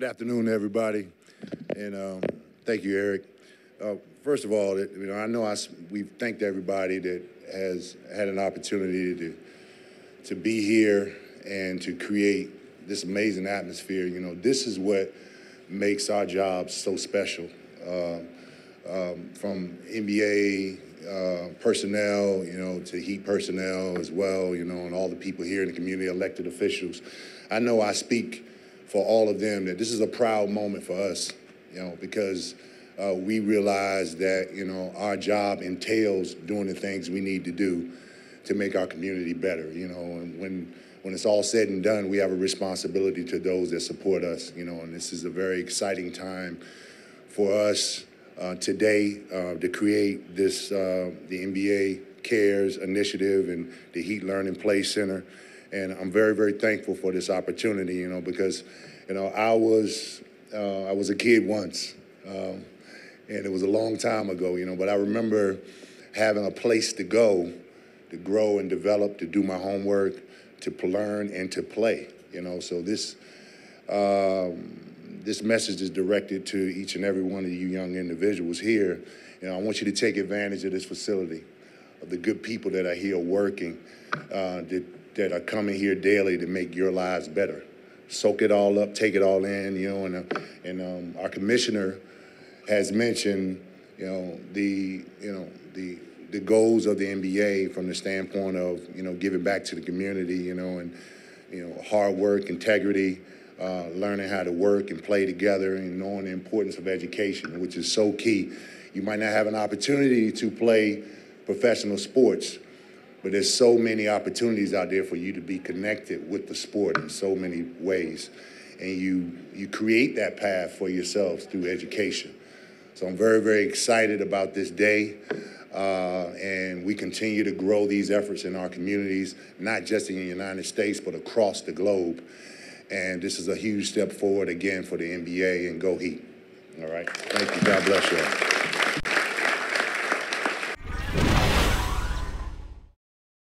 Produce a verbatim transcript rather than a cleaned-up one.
afternoon, everybody, and um, thank you, Eric. Uh, first of all, you know, I know I, we've thanked everybody that has had an opportunity to to be here and to create this amazing atmosphere. You know, this is what makes our job so special. Uh, um, from N B A uh, personnel, you know, to Heat personnel as well, you know, and all the people here in the community, elected officials. I know I speak for all of them that this is a proud moment for us, you know, because uh, we realize that, you know, our job entails doing the things we need to do to make our community better, you know, and when when it's all said and done, we have a responsibility to those that support us, you know, and this is a very exciting time for us uh, today uh, to create this, uh, the N B A Cares initiative and the Heat Learn and Play Center. And I'm very, very thankful for this opportunity, you know, because, you know, I was, uh, I was a kid once, um, and it was a long time ago, you know, but I remember having a place to go, to grow and develop, to do my homework, to learn and to play, you know. So this, um, this message is directed to each and every one of you young individuals here. You know, I want you to take advantage of this facility, of the good people that are here working, uh, that, that are coming here daily to make your lives better. Soak it all up, take it all in, you know, and, uh, and um, our commissioner has mentioned, you know, the, you know, the, the goals of the N B A from the standpoint of, you know, giving back to the community, you know, and, you know, hard work, integrity, uh, learning how to work and play together, and knowing the importance of education, which is so key. You might not have an opportunity to play professional sports, but there's so many opportunities out there for you to be connected with the sport in so many ways. And you, you create that path for yourselves through education. So I'm very, very excited about this day. Uh, and we continue to grow these efforts in our communities, not just in the United States, but across the globe. And this is a huge step forward, again, for the N B A, and go Heat. All right? Thank you. God bless you all.